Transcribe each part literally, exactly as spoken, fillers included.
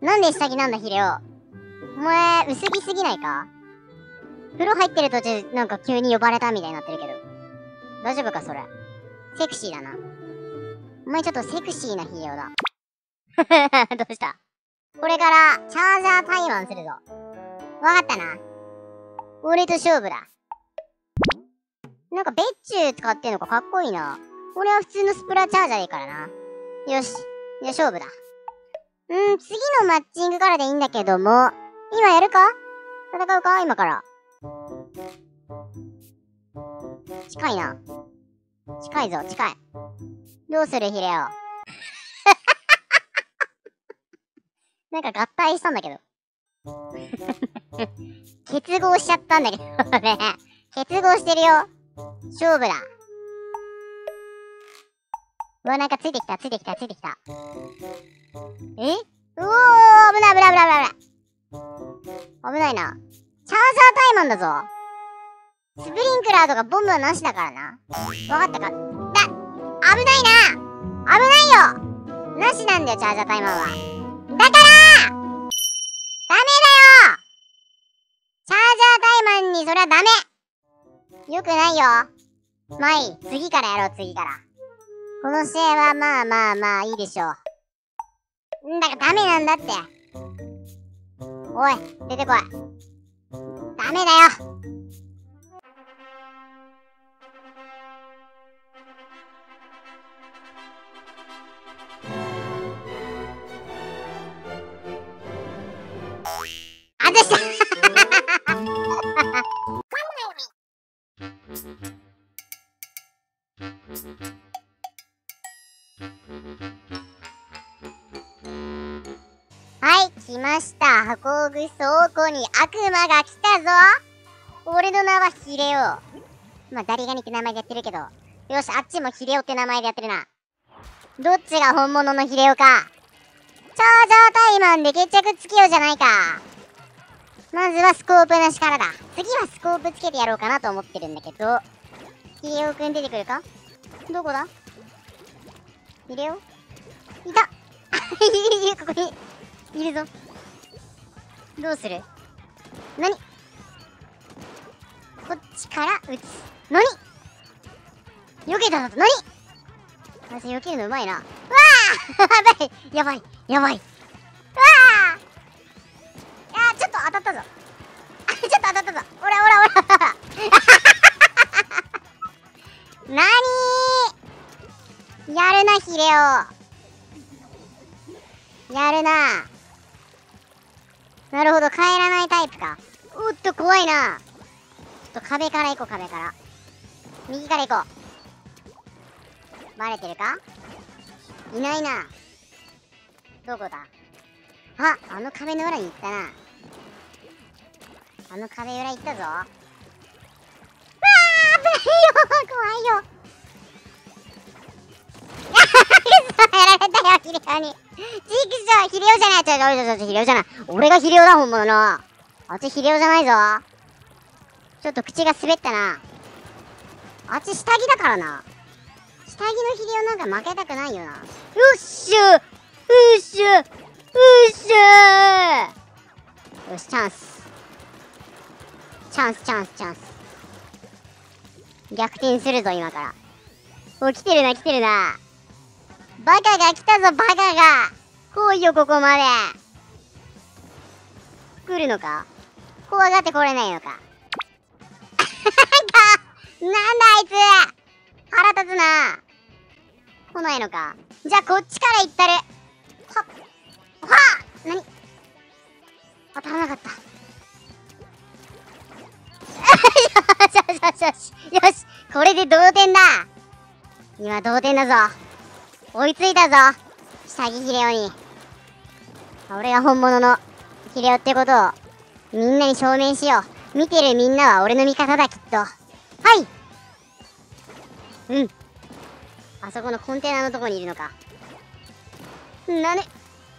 なんで下着なんだ、ヒレオ。お前、薄着すぎないか？風呂入ってる途中、なんか急に呼ばれたみたいになってるけど。大丈夫か、それ。セクシーだな。お前ちょっとセクシーなヒレオだ。どうした？これから、チャージャータイマンするぞ。わかったな。俺と勝負だ。なんか、別注使ってんのかかっこいいな。俺は普通のスプラチャージャーでいいからな。よし。じゃあ勝負だ。うん、次のマッチングからでいいんだけども、今やるか？戦うか？今から。近いな。近いぞ、近い。どうするヒレオ。なんか合体したんだけど。結合しちゃったんだけどね。結合してるよ。勝負だ。うわ、なんかついてきた、ついてきた、ついてきた。え？うおー、危ない危ない危ない危ない。危ないな。チャージャータイマンだぞ。スプリンクラーとかボムはなしだからな。わかったか？だ、危ないな！危ないよ！なしなんだよ、チャージャータイマンは。だからダメだよ！チャージャータイマンにそりゃダメ！よくないよ。まあいい。次からやろう、次から。この試合はまあまあまあいいでしょう。んだからダメなんだって。おい、出てこい。ダメだよ。あずしたはい、来ました。箱具倉庫に悪魔が来たぞ。俺の名はヒレオ。まあ、ダリガニって名前でやってるけど。よし、あっちもヒレオって名前でやってるな。どっちが本物のヒレオか。チャージャータイマンで決着つけようじゃないか。まずはスコープなしからだ。次はスコープつけてやろうかなと思ってるんだけど。ヒレオくん出てくるか？どこだ？ヒレオ？いたいるいる、ここに。いるぞ。どうする？なに？こっちから撃つ。なに？避けたのと、なに？あいつ避けるのうまいな。うわーやばいやばいやばい。うわーいやー、ちょっと当たったぞ。ちょっと当たったぞ。おらおらおらなにーやるな、ヒレオ。やるな。なるほど、帰らないタイプか。おっと、怖いな。ちょっと壁から行こう、壁から。右から行こう。バレてるか？いないな。どこだ？あ、あの壁の裏に行ったな。あの壁裏行ったぞ。うわー、危ないよ。怖いよ。やられたよ、ヒレオに。ジークスヒレオじゃない。ちょ、ちょ、ちょ、ヒレオじゃない。俺がヒレオだ、本物の。あっちヒレオじゃないぞ。ちょっと口が滑ったな。あっち下着だからな。下着のヒレオなんか負けたくないよな。よっしゃよっしゃよっしゃー。よし、チャンス。チャンス、チャンス、チャンス。逆転するぞ、今から。お、来てるな、来てるな。バカが来たぞ、バカが。来いよ、ここまで。来るのか？怖がって来れないのか？なんだあいつ、腹立つな。来ないのか。じゃあこっちから行ったる。はっはあ、なに？当たらなかった。よしよしよしよしよし、これで同点だ。今同点だぞ。追いついたぞ、下着ヒレオに。俺が本物のヒレオってことをみんなに証明しよう。見てるみんなは俺の味方だ、きっと。はい、うん。あそこのコンテナのとこにいるのか。なね、危ないよ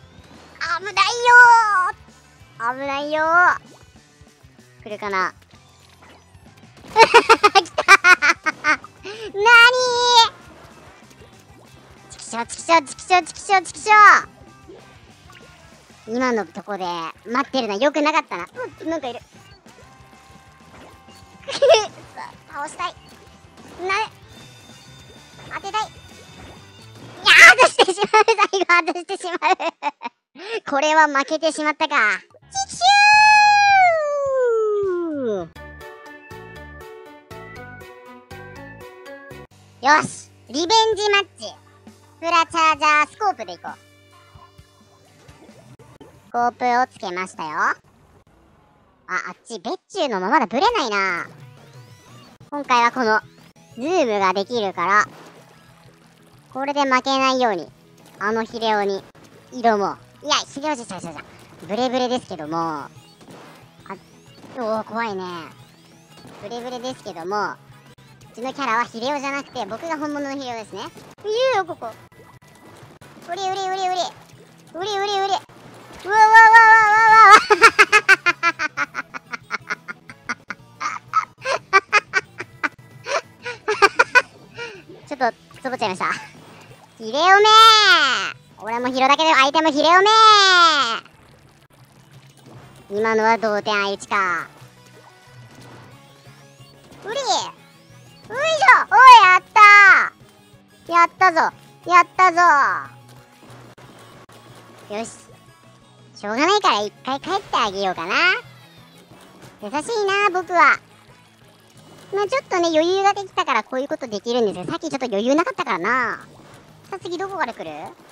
ー、危ないよー。来るかな。来たなーにー。チキショチキショチキショチキショチキショ。 今のとこで待ってるのは良くなかったな。うん、なんかいる。倒したい。なれ。当てたい。いやー、外してしまう。最後外してしまう。これは負けてしまったか。チキシュー。よし、リベンジマッチ。プラチャージャースコープでいこう。スコープをつけましたよ。あ、あっち、別注のままだブレないな。今回はこの、ズームができるから、これで負けないように、あのヒレオに挑もう。いや、ヒレオじゃじゃじゃじゃ。ブレブレですけども、あ、おー、怖いね。ブレブレですけども、うちのキャラはヒレオじゃなくて、僕が本物のヒレオですね。いいよ、ここ。うりうりうりうり。うりうりうり。うわわわわわわわ。ちょっと、つぼっちゃいました。ヒレオめー。俺もヒロだけど、相手もヒレオめー。今のは同点相打ちか。うり。ういしょ。おい、やったー。やったぞ。やったぞー。よし。しょうがないから一回帰ってあげようかな。優しいな、僕は。まあちょっとね、余裕ができたからこういうことできるんですけど、さっきちょっと余裕なかったからな。さあ次どこから来る？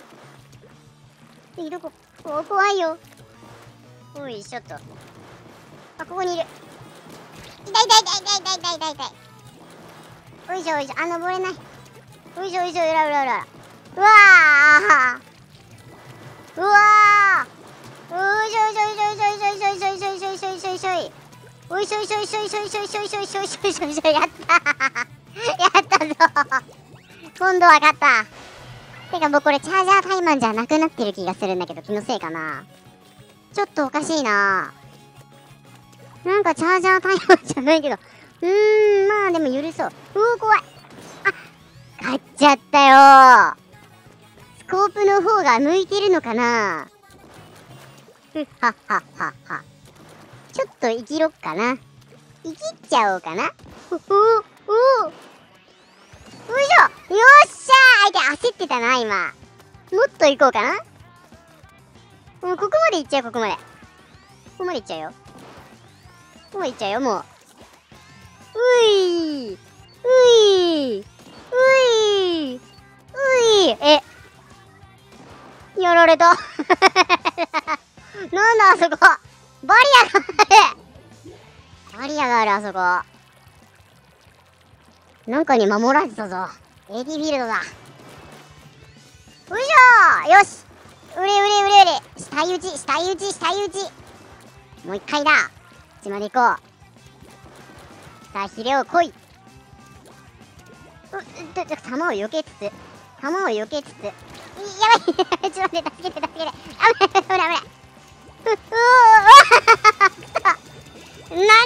次どこ？お、怖いよ。おい、ちょっと。あ、ここにいる。痛い痛い痛い痛い痛い痛い痛い痛い。おいしょおいしょ、あ、登れない。おいしょおいしょ、うらうらうら。うわーうわーおいしょおいしょおいしょおいしょおいしょおいしょおいしょおいしょおいしょおいしょおいしょおい。おいしょいしょいしょいしょいしょいしょいしょいしょいしょいしょいしょ、やったやったぞ今度は勝った。てか僕これチャージャータイマンじゃなくなってる気がするんだけど、気のせいかな。ちょっとおかしいな。なんかチャージャータイマンじゃないけど、うーん、まあでも許そう。うー、怖い。あ、勝っちゃったよ。スコープの方が向いてるのかな。ふっはっはっはっは。ちょっと生きろっかな。生きっちゃおうかな。おおおお。よいしょ。よっしゃー。相手焦ってたな、今。もっと行こうかな。もうここまで行っちゃう、ここまで。ここまで行っちゃうよ。ここまで行っちゃうよ、もう。うい。うい。うい。うい。え。やられた。なんだ、あそこ。バリアがある。バリアがある、あそこ。なんかに守られてたぞ。エディフィールドだ。よいしょー。よし。うれうれうれうれ。下打ち、下打ち、下打ち。もう一回だ。こっちまで行こう。さあ、ヒレを来い。う、ちょ、ちょ、弾を避けつつ。弾を避けつつ。やばい。ちょっと待って、助けて、助けて。危ない、危ない、危ない。う、うー、うわー、なに？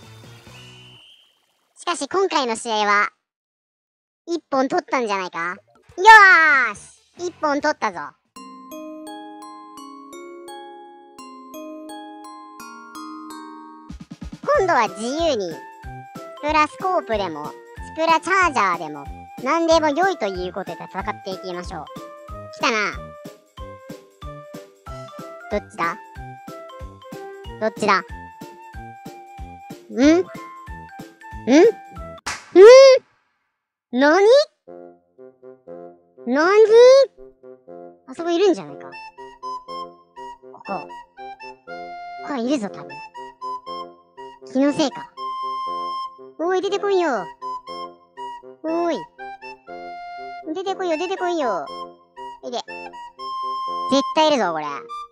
しかし今回の試合は一本取ったんじゃないか。よーし、一本取ったぞ。今度は自由にスプラスコープでもスプラチャージャーでも何でも良いということで戦っていきましょう。来たな。どっちだ？どっちだ？ん？ん？ん？なに？なに？あそこいるんじゃないか。ここ。ここはいるぞ、多分。気のせいか。おい、出てこいよ。おい。出てこいよ、出てこいよ。いで。絶対いるぞ、これ。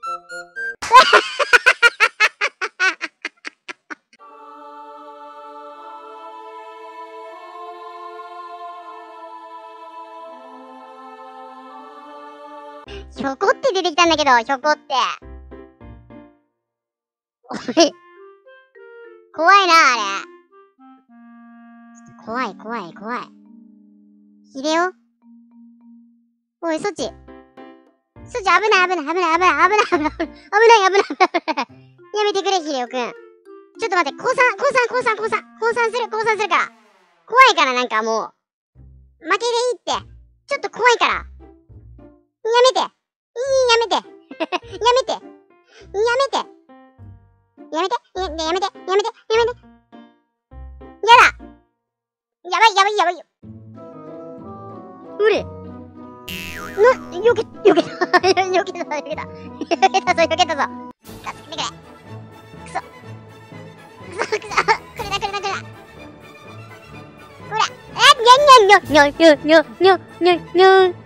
ひょこって出てきたんだけど、ひょこって。おい。怖いな、あれ。怖い、怖い、怖い。ヒデオ？おい、そっち。 そっち危ない危ない危ない危ない危ない危ない危ない危ない危ない危ない。やめてくれ、ヒレオくん。ちょっと待って、降参、降参、降参、降参、降参する、降参するから。怖いからなんかもう。負けでいいって。ちょっと怖いから。やめて。いい、やめて。やめて。やめて。やめて。ややめて。やめて。やめて。やだ。やばい、やばい、やばいよ。うれ。な、よけ、よけた。よけたぞ、よけた。よけたぞ、よけたぞ。助けてくれ。くそ。くそ、くそ。くれな、くれな、くれな。ほら。え、にゃんにゃんにゃんにゃんにゃんにゃんにゃんにゃん。